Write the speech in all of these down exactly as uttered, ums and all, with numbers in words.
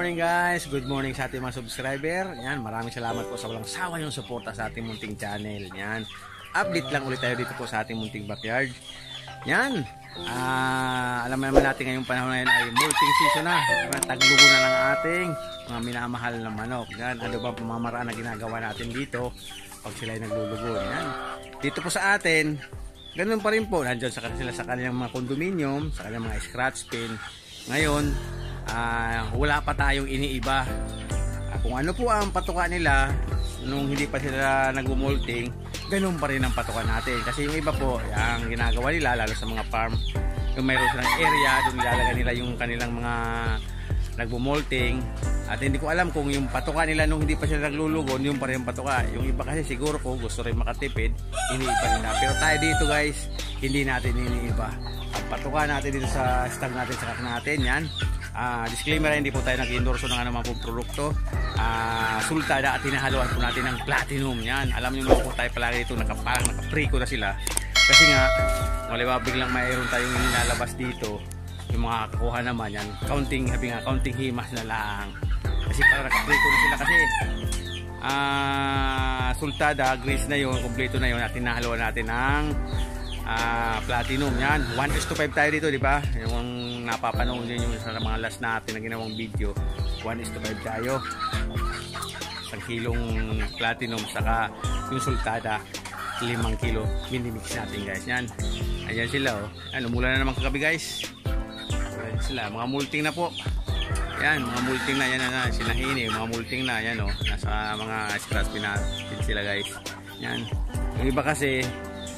morning guys, good morning sa ating mga subscriber. Yan, maraming salamat po sa walang sawa yung suporta sa ating munting channel. Yan, update lang ulit tayo dito po sa ating munting backyard. Yan, ah, alam naman natin ngayong panahon na yun ay molting season na. Taglugo na ng ating mga minamahal na manok. Yan, ano ba pamamaraan na ginagawa natin dito pag sila ay naglulugo. Yan, dito po sa atin, ganun pa rin po. Nandiyan sa sila sa kanilang mga condominium, sa kanilang mga scratch pin. Ngayon, Uh, wala pa tayong iniiba. Uh, kung ano po ang patuka nila nung hindi pa sila nagmumulting, ganun pa rin ang patuka natin. Kasi yung iba po, ang ginagawa nila, lalo sa mga farm, yung mayroon silang area, doon nilalagay nila yung kanilang mga nagmumulting. At hindi ko alam kung yung patuka nila nung hindi pa sila naglulugon, yung pa rin ang patuka. Yung iba kasi siguro ko gusto rin makatipid, iniiba nila. Pero tayo dito guys, hindi natin iniiba. Ang patuka natin dito sa stag natin, sa kak natin, yan. Uh, disclaimer, hindi po tayo nag-endorso ng anumang pong produkto. Uh, sultada at hinahaluan po natin ng platinum. Yan, alam niyo naman po tayo palagi dito, nakaparang nakapriko na sila. Kasi nga, wala biglang mayroon tayong nilalabas dito. Yung mga kakuha naman yan, counting, sabi nga, counting himas na lang. Kasi parang nakapriko na sila kasi uh, sultada, grease na yun, kompleto na yun, at hinahaluan natin ng uh, platinum. Yan, one is to five tayo dito, di ba? Yung napapanood nyo yung sa mga last natin na ginawang video, one is to five tayo. Isang kilong platinum saka yung sultada, limang kilo minimix natin guys. Yan, ayan sila oh. Ano, mula na naman kagabi guys. Ayan sila, mga multing na po. Yan, mga multing na, yan na, sinahini, mga multing na, yan oh. Nasa mga scratch pinatin sila guys. Yan, yung iba kasi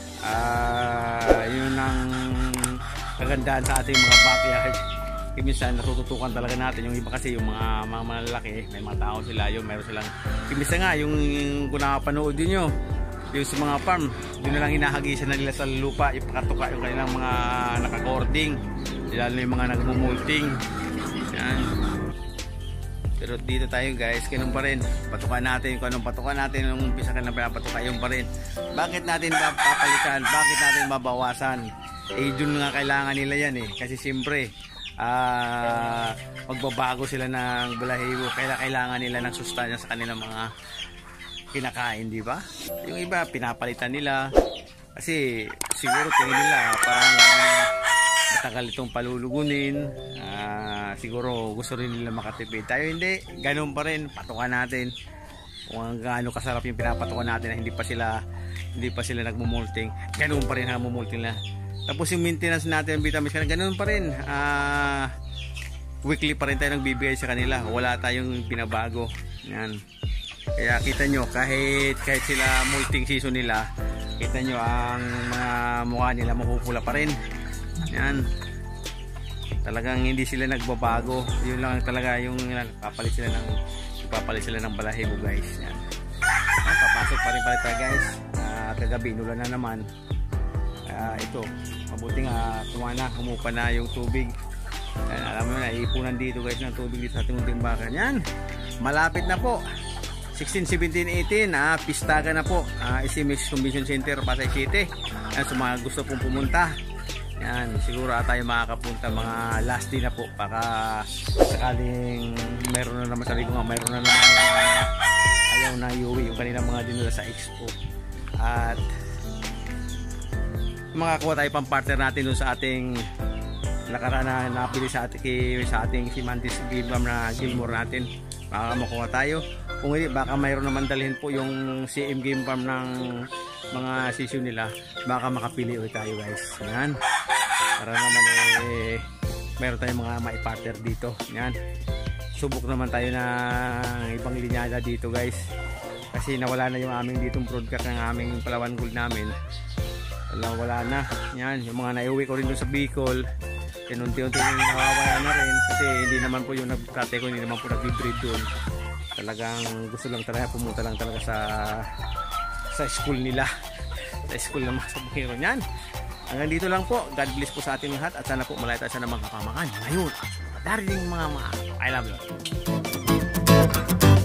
uh, yun ang kagandahan sa ating mga backyard. Minsan natututukan talaga natin yung iba kasi yung mga mga malalaki, may mga tao sila, yung meron silang minsan nga yung, yung kung nakapanood din nyo yung sa mga farm, yun na lang hinahagisan na nila sa lupa, ipakatuka yung kanilang mga nakakording, lalo na yung mga nagmumulting. Yan. Pero dito tayo guys, ganun pa rin, patuka natin kung anong patuka natin, nung umpisa ka na pinapatuka yung pa rin. Bakit natin papalitan, bakit natin mabawasan? Eh dun nga kailangan nila yan eh, kasi siyempre uh, magbabago sila ng balahibo, kaya kailangan nila ng sustansya sa kanilang mga kinakain, di ba? Yung iba pinapalitan nila kasi siguro tingin nila parang matagal itong palulugunin, uh, siguro gusto rin nila makatipid. Tayo hindi, ganun pa rin, patukan natin kung gaano kasarap yung pinapatukan natin na hindi pa sila hindi pa sila nagmumulting, ganun pa rin ang mumulting na. Tapos yung maintenance natin ng vitamins kanila, ganoon pa rin. Uh, weekly pa rin tayo nagbibigay sa kanila. Wala tayong pinabago. Yan. Kaya kita nyo, kahit, kahit sila multing season nila, kita nyo ang mga mukha nila mapupula pa rin. Yan. Talagang hindi sila nagbabago. Yun lang talaga yung papalit sila ng papalit sila ng balahibo guys. Yan. Yan, papasok pa rin pala tayo guys. Uh, kagabi, nulan na naman. Uh, ito, mabuti nga kumana, humupa na yung tubig. Yan, alam mo na, iipunan dito guys ng tubig dito sa ating munting bakan. Yan, malapit na po sixteen, seventeen, eighteen, ah, pistaga na po, ah, Isimix Convention Center, Pasay City. Yan, so mga gusto pong pumunta, yan, siguro ah, tayo makakapunta mga last day na po, baka sakaling meron na naman, sabi ko nga, meron na naman uh, ayaw na iuwi yung kanilang mga dinula sa expo. At makakuha tayo pang partner natin doon sa ating nakaraan na napili sa ating, sa ating si Mantis Game Farm na Gilmore natin. Baka makuha tayo. Kung hindi, baka mayroon naman dalhin po yung C M Game Farm ng mga season nila. Baka makapili ulit tayo guys. Yan. Para naman eh, mayroon tayong mga mai-partner dito. Yan. Subok naman tayo ng ibang linyada dito guys. Kasi nawala na yung aming ditong broadcast ng aming Palawan Gold namin. Wala, wala na. Yan, yung mga naiuwi ko rin doon sa Bicol, unti-unti yung nawawala na rin kasi hindi naman po yung nagkate ko, hindi naman po nag-breed doon. Talagang gusto lang talaga, pumunta lang talaga sa sa school nila, sa school ng mga sabukero. Yan, hanggang dito lang po. God bless po sa ating lahat at sana po malaya tayo sa mga kapamakan ngayon. Darating mga mga I love you.